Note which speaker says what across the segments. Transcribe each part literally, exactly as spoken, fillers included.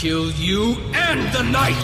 Speaker 1: kill you and the knight!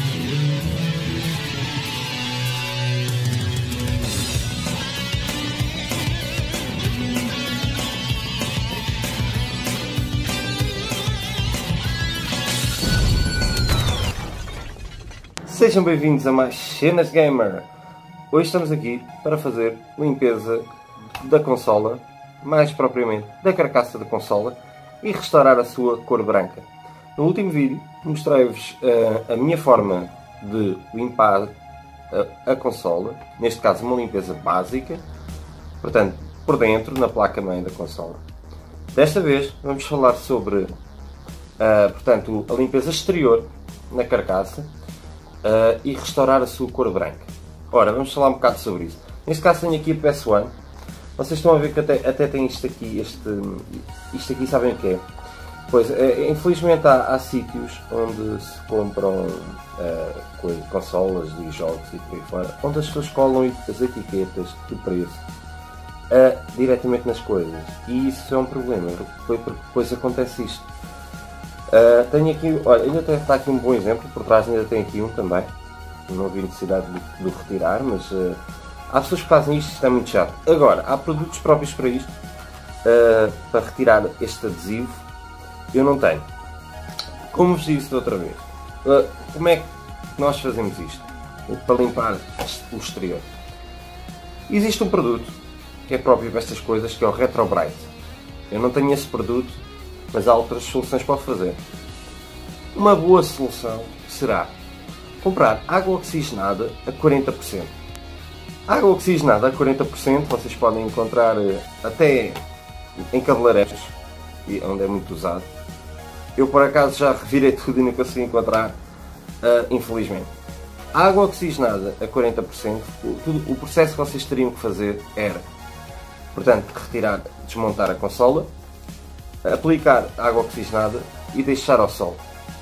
Speaker 2: Sejam bem-vindos a mais Cenas Gamer. Hoje estamos aqui para fazer limpeza da consola, mais propriamente da carcaça da consola, e restaurar a sua cor branca. No último vídeo mostrei-vos uh, a minha forma de limpar a, a consola, neste caso uma limpeza básica, portanto por dentro, na placa-mãe da consola. Desta vez vamos falar sobre uh, portanto, a limpeza exterior na carcaça uh, e restaurar a sua cor branca. Ora, vamos falar um bocado sobre isso. Neste caso tenho aqui a P S um. Vocês estão a ver que até, até tem isto aqui, este, isto aqui sabem o que é? Pois, é, infelizmente há, há sítios onde se compram uh, consolas e jogos e por aí fora, onde as pessoas colam as etiquetas de preço uh, diretamente nas coisas. E isso é um problema, porque depois acontece isto. Uh, tenho aqui, olha, ainda está aqui um bom exemplo, por trás ainda tem aqui um também. Não havia necessidade de, de o retirar, mas uh, há pessoas que fazem isto e isto é muito chato. Agora, há produtos próprios para isto, uh, para retirar este adesivo. Eu não tenho. Como vos disse da outra vez, uh, como é que nós fazemos isto? Para limpar o exterior. Existe um produto que é próprio para estas coisas, que é o Retro Bright. Eu não tenho esse produto, mas há outras soluções para o fazer. Uma boa solução será comprar água oxigenada a quarenta por cento. Água oxigenada a quarenta por cento vocês podem encontrar até em cabeleireiros, onde é muito usado. Eu por acaso já revirei tudo e não consegui encontrar, uh, infelizmente. A água oxigenada a quarenta por cento, o, tudo, o processo que vocês teriam que fazer era, portanto, retirar, desmontar a consola, aplicar água oxigenada e deixar ao sol.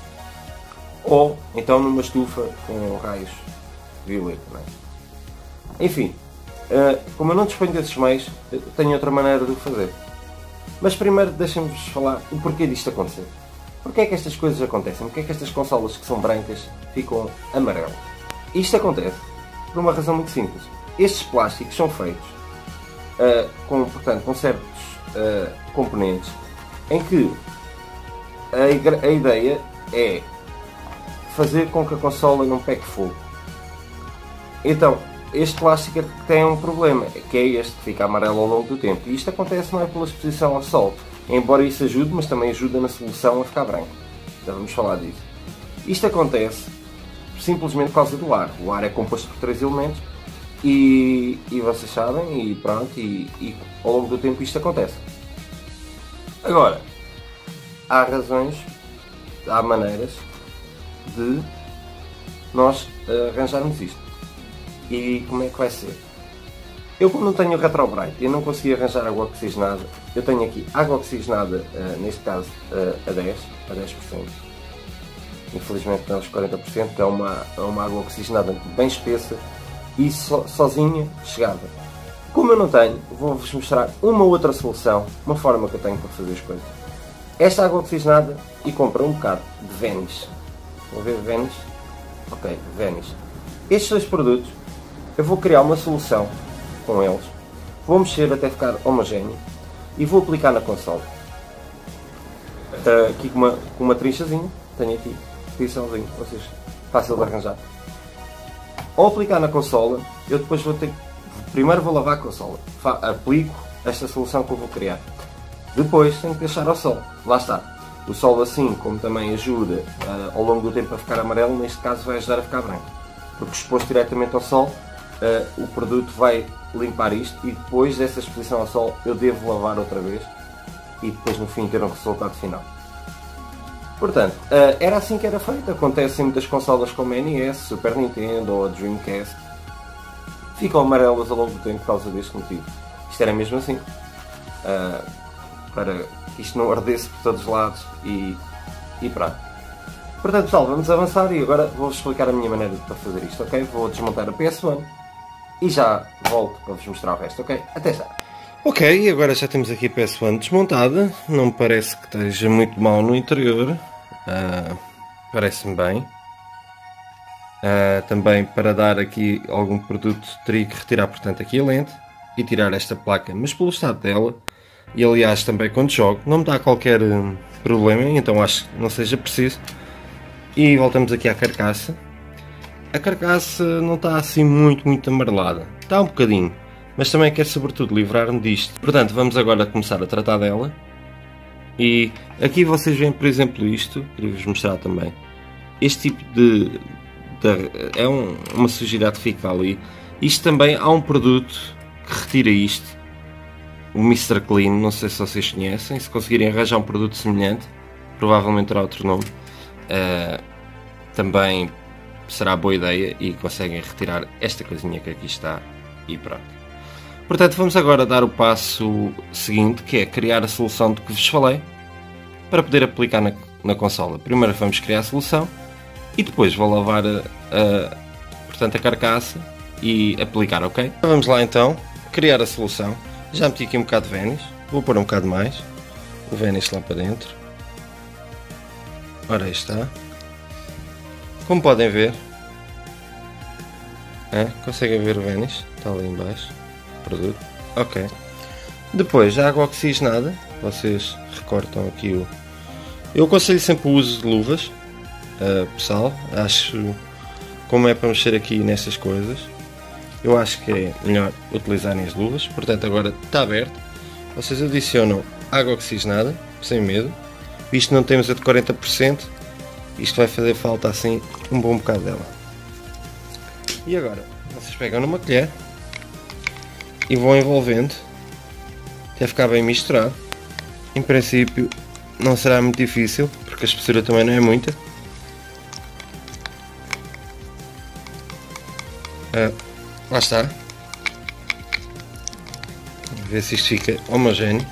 Speaker 2: Ou então numa estufa com raios violeta, não é? Enfim, uh, como eu não disponho desses meios, tenho outra maneira de o fazer. Mas primeiro deixem-vos falar o porquê disto acontecer. Porquê é que estas coisas acontecem? Porquê é que estas consolas que são brancas ficam amarelas? Isto acontece por uma razão muito simples. Estes plásticos são feitos uh, com, portanto, com certos uh, componentes em que a, a ideia é fazer com que a consola não pegue fogo. Então, este plástico tem um problema, que é este, que fica amarelo ao longo do tempo. E isto acontece não é pela exposição ao sol, embora isso ajude, mas também ajuda na solução a ficar branco. Já vamos falar disso. Isto acontece simplesmente por causa do ar. O ar é composto por três elementos e, e vocês sabem, e pronto, e, e ao longo do tempo isto acontece. Agora, há razões, há maneiras de nós arranjarmos isto. E como é que vai ser? Eu, como não tenho Retro Bright, eu não consegui arranjar água oxigenada. Eu tenho aqui água oxigenada, uh, neste caso uh, a dez por cento. Infelizmente não aos quarenta por cento, que é uma, é uma água oxigenada bem espessa e so, sozinha chegava. Como eu não tenho, vou-vos mostrar uma outra solução, uma forma que eu tenho para fazer as coisas. Esta água oxigenada e compra um bocado de Vanish. Vão ver Vanish? Ok, Vanish. Estes dois produtos, eu vou criar uma solução com eles, vou mexer até ficar homogéneo e vou aplicar na consola. Uh, aqui com uma, com uma trinchazinha, tenho aqui, pincelzinho, vocês, fácil de arranjar. Ao aplicar na consola, eu depois vou ter, primeiro vou lavar a consola, Fa aplico esta solução que eu vou criar. Depois tenho que deixar ao sol, lá está. O sol assim, como também ajuda uh, ao longo do tempo a ficar amarelo, neste caso vai ajudar a ficar branco. Porque exposto diretamente ao sol, uh, o produto vai limpar isto e depois dessa exposição ao sol eu devo lavar outra vez e depois no fim ter um resultado final. Portanto, uh, era assim que era feito. Acontece em muitas consolas como a N E S, Super Nintendo ou a Dreamcast. Ficam amarelas ao longo do tempo por causa deste motivo. Isto era mesmo assim. Uh, para que isto não ardesse por todos os lados e, e pronto. Portanto, pessoal, vamos avançar e agora vou-vos explicar a minha maneira para fazer isto, ok? Vou desmontar a P S um e já volto para vos mostrar o resto, ok? Até já! Ok, agora já temos aqui a P S um desmontada, não me parece que esteja muito mal no interior. Uh, Parece-me bem. Uh, também para dar aqui algum produto teria que retirar, portanto, aqui a lente e tirar esta placa, mas pelo estado dela, e aliás também quando jogo, não me dá qualquer um, problema, então acho que não seja preciso. E voltamos aqui à carcaça. A carcaça não está assim muito, muito amarelada. Está um bocadinho, mas também quero sobretudo livrar-me disto. Portanto, vamos agora começar a tratar dela. E aqui vocês veem, por exemplo, isto, queria-vos mostrar também. Este tipo de... de é um, uma sujidade que fica ali. Isto também, há um produto que retira isto. O mister Clean, não sei se vocês conhecem. Se conseguirem arranjar um produto semelhante, provavelmente terá outro nome. Uh, também será boa ideia e conseguem retirar esta coisinha que aqui está. E pronto. Portanto, vamos agora dar o passo seguinte, que é criar a solução de que vos falei, para poder aplicar na, na consola. Primeiro vamos criar a solução e depois vou lavar a, a, portanto, a carcaça e aplicar, ok? Vamos lá então, criar a solução. Já meti aqui um bocado de Vanish, vou pôr um bocado mais, o Vanish lá para dentro. Ora, aí está. Como podem ver, é, conseguem ver o Vanish, está ali em baixo. Produto. Ok. Depois, a água oxigenada, vocês recortam aqui o... Eu aconselho sempre o uso de luvas, uh, pessoal, acho, como é para mexer aqui nestas coisas, eu acho que é melhor utilizarem as luvas. Portanto, agora está aberto, vocês adicionam água oxigenada, sem medo, isto não temos a de quarenta por cento, isto vai fazer falta assim um bom bocado dela. E agora, vocês pegam numa colher e vão envolvendo até ficar bem misturado. Em princípio não será muito difícil, porque a espessura também não é muita. Ah, lá está. Vamos ver se isto fica homogéneo.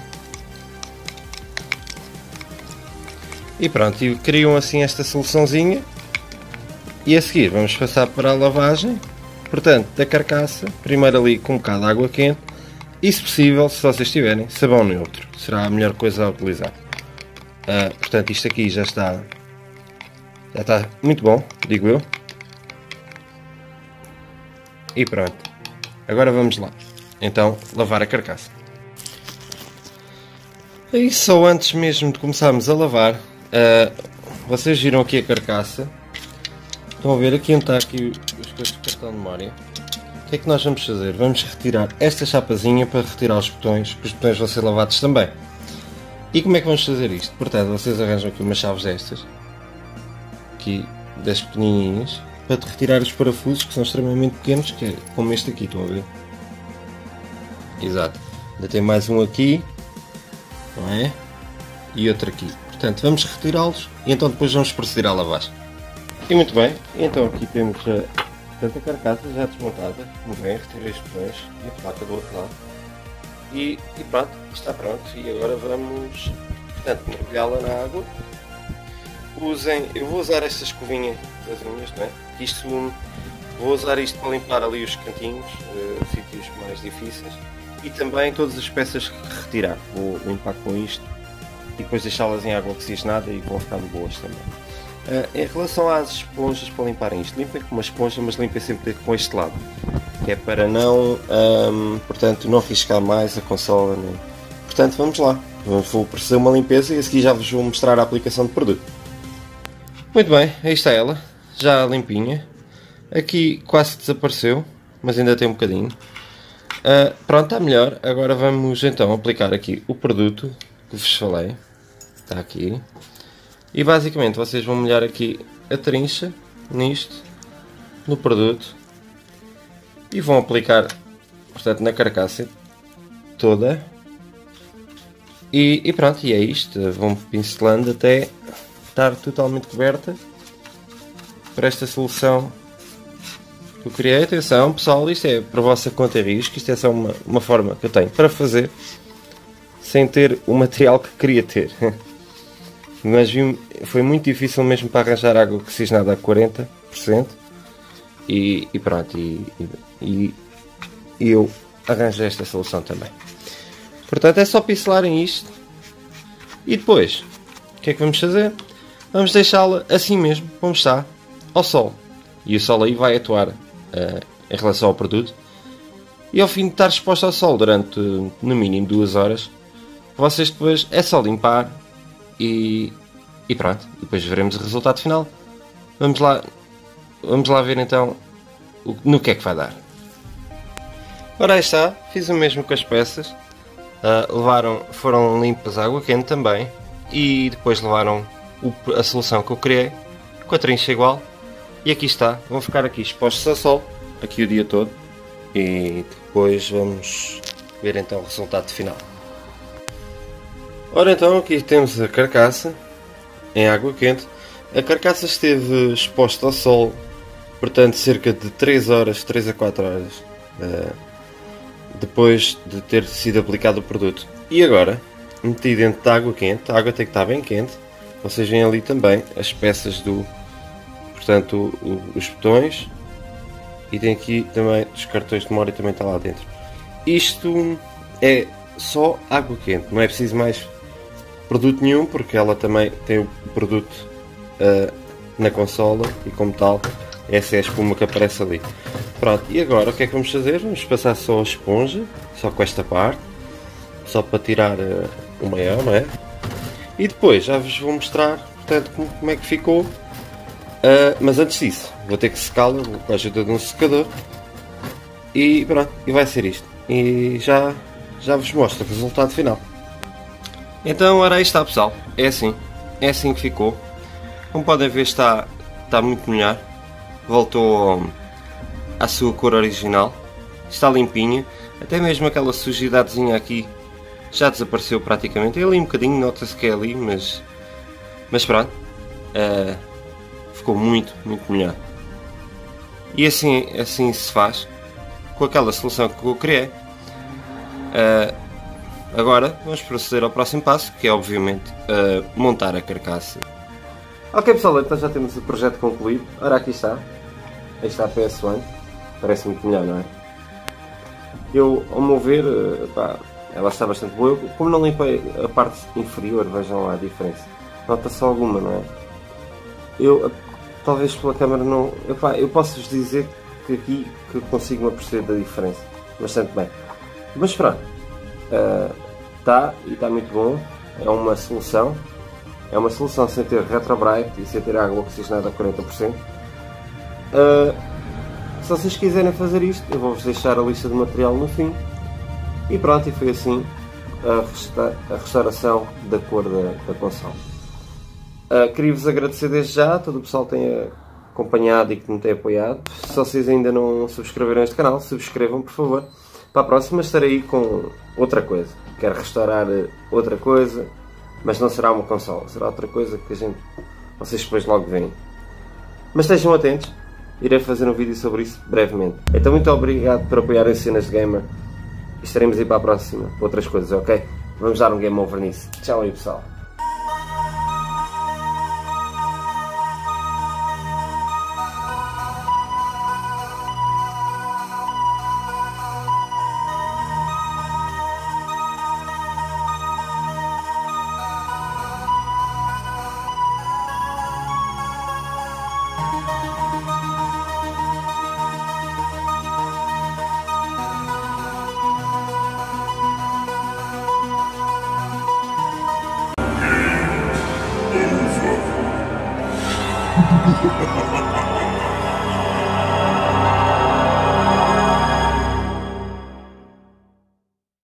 Speaker 2: E pronto, e criam assim esta soluçãozinha. E a seguir vamos passar para a lavagem. Portanto, da carcaça, primeiro ali com um bocado de água quente e, se possível, se vocês tiverem, sabão neutro. Será a melhor coisa a utilizar. Uh, portanto, isto aqui já está, já está muito bom, digo eu. E pronto. Agora vamos lá. Então, lavar a carcaça. E só antes mesmo de começarmos a lavar, uh, vocês viram aqui a carcaça. Estão a ver aqui onde está aqui os coisas de cartão de memória. O que é que nós vamos fazer? Vamos retirar esta chapazinha para retirar os botões, porque os botões vão ser lavados também. E como é que vamos fazer isto? Portanto, vocês arranjam aqui umas chaves destas, aqui das pequenininhas, para retirar os parafusos que são extremamente pequenos, que é como este aqui, estão a ver? Exato. Ainda tem mais um aqui, não é? E outro aqui. Portanto, vamos retirá-los e então depois vamos proceder à lavagem. E muito bem, então aqui temos a, portanto, a carcaça já desmontada, muito bem, retirei os botões e a placa do outro lado. E, e pronto, está pronto. E agora vamos, portanto, mergulhá-la na água. Usem, eu vou usar esta escovinha das unhas, não é? Isto, vou usar isto para limpar ali os cantinhos, uh, sítios mais difíceis. E também todas as peças que retirar, vou limpar com isto e depois deixá-las em água oxigenada e vão ficar boas também. Uh, em relação às esponjas para limparem isto, limpem com uma esponja, mas limpem sempre com este lado, que é para não, um, portanto, não riscar mais a consola. Nem... Portanto, vamos lá, vou proceder uma limpeza e a seguir já vos vou mostrar a aplicação de produto. Muito bem, aí está ela, já limpinha. Aqui quase desapareceu, mas ainda tem um bocadinho. Uh, pronto, está melhor. Agora vamos então aplicar aqui o produto que vos falei. Está aqui. E basicamente vocês vão molhar aqui a trincha, nisto, no produto. E vão aplicar, portanto, na carcaça toda. E, e pronto, e é isto. Vão pincelando até estar totalmente coberta para esta solução que eu criei. Atenção pessoal, isto é para a vossa conta e risco. Isto é só uma, uma forma que eu tenho para fazer sem ter o material que queria ter. Mas vi, foi muito difícil mesmo para arranjar água oxigenada a quarenta por cento. E, e pronto, e, e, e eu arranjei esta solução também. Portanto é só pincelarem isto. E depois, o que é que vamos fazer? vamos deixá-la assim mesmo, como está, ao sol. E o sol aí vai atuar uh, em relação ao produto. E ao fim de estar exposto ao sol durante no mínimo duas horas, vocês depois é só limpar e, e pronto. E depois veremos o resultado final. Vamos lá, vamos lá ver então o, no que é que vai dar. Ora aí está, fiz o mesmo com as peças. Uh, levaram, foram limpas à água quente também. E depois levaram o, a solução que eu criei, com a trincha igual. E aqui está, vão ficar aqui expostos ao sol, aqui o dia todo. E depois vamos ver então o resultado final. Ora então, aqui temos a carcaça em água quente. A carcaça esteve exposta ao sol, portanto cerca de três horas, três a quatro horas uh, depois de ter sido aplicado o produto. E agora, meti dentro da água quente, a água tem que estar bem quente. Vocês veem ali também as peças do, portanto, o, o, os botões. E tem aqui também os cartões de memória, também está lá dentro. Isto é só água quente, não é preciso mais produto nenhum, porque ela também tem o produto uh, na consola e como tal, essa é a espuma que aparece ali. Pronto, e agora o que é que vamos fazer? Vamos passar só a esponja, só com esta parte, só para tirar uh, o maior, não é? E depois já vos vou mostrar, portanto, como, como é que ficou. Uh, mas antes disso, vou ter que secá-la com a ajuda de um secador. E pronto, e vai ser isto. E já, já vos mostro o resultado final. Então, ora aí está, pessoal. É assim. É assim que ficou. Como podem ver, está, está muito melhor. Voltou à sua cor original. Está limpinha. Até mesmo aquela sujidadezinha aqui já desapareceu praticamente. É ali um bocadinho, nota-se que é ali, mas... Mas pronto. Uh, ficou muito, muito melhor. E assim, assim se faz com aquela solução que eu criei. Uh, agora vamos proceder ao próximo passo, que é obviamente uh, montar a carcaça. Ok pessoal, então já temos o projeto concluído. Ora, aqui está. Aí está a P S um. Parece muito melhor, não é? Eu, ao meu ver, uh, pá, ela está bastante boa. Eu, como não limpei a parte inferior, vejam lá a diferença. Nota-se alguma, não é? Eu... Talvez pela câmera não... Epá, eu posso vos dizer que aqui que consigo me aperceber da diferença. Bastante bem. Mas pronto. Está uh, e está muito bom. É uma solução. É uma solução sem ter retrobrite e sem ter água oxigenada a quarenta por cento. Uh, se vocês quiserem fazer isto, eu vou-vos deixar a lista de material no fim. E pronto, e foi assim a, resta a restauração da cor da, da consola. Uh, Queria-vos agradecer desde já, todo o pessoal que tem acompanhado e que me tem apoiado. Se vocês ainda não subscreveram este canal, subscrevam por favor. Para a próxima estarei aí com outra coisa. Quero restaurar outra coisa, mas não será uma consola, será outra coisa que a gente, vocês depois logo veem. Mas estejam atentos, irei fazer um vídeo sobre isso brevemente. Então muito obrigado por apoiarem Cenas de Gamer. E estaremos aí para a próxima, para outras coisas, ok? Vamos dar um game over nisso. Tchau aí pessoal.
Speaker 1: Ha ha ha ha!